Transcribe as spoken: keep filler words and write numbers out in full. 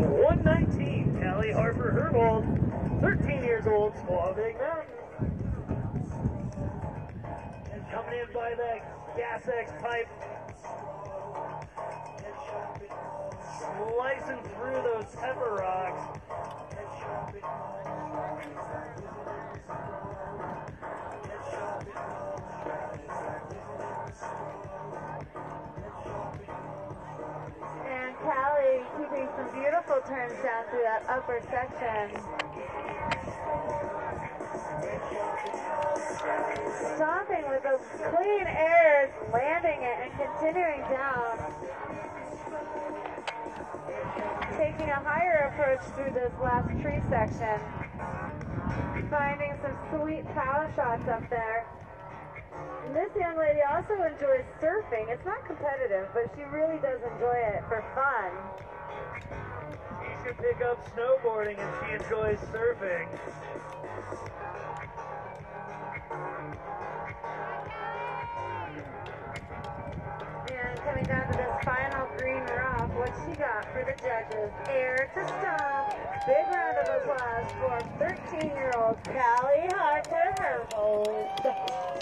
one nineteen, Callie Harper-Herbold, thirteen years old, Squaw Big Mountain. And coming in by the Gas X pipe, slicing through those pepper rocks. And Callie keeping some beautiful turns down through that upper section. Stopping with those clean airs, landing it and continuing down. Taking a higher approach through this last tree section. Finding some sweet power shots up there. And this young lady also enjoys surfing. It's not competitive, but she really does enjoy it for fun. She should pick up snowboarding and she enjoys surfing. And coming down to this final green rock, what she got for the judges? Air to stomp. Big round of applause for thirteen-year-old Callie Harper-Herbold.